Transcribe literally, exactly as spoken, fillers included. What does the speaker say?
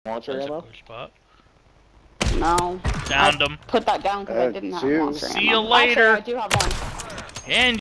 Launcher That's ammo? a cool spot. No. Downed I him. Put that down because Uh, I didn't have two. launcher See ammo. you later. Actually, I do have one. And